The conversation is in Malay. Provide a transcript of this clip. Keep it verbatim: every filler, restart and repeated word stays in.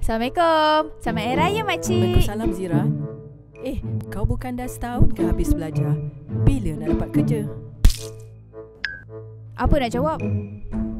Assalamualaikum. Selamat Hari Raya, makcik. Waalaikumsalam, Zira. Eh, kau bukan dah setahun ke habis belajar? Bila nak dapat kerja? Apa nak jawab?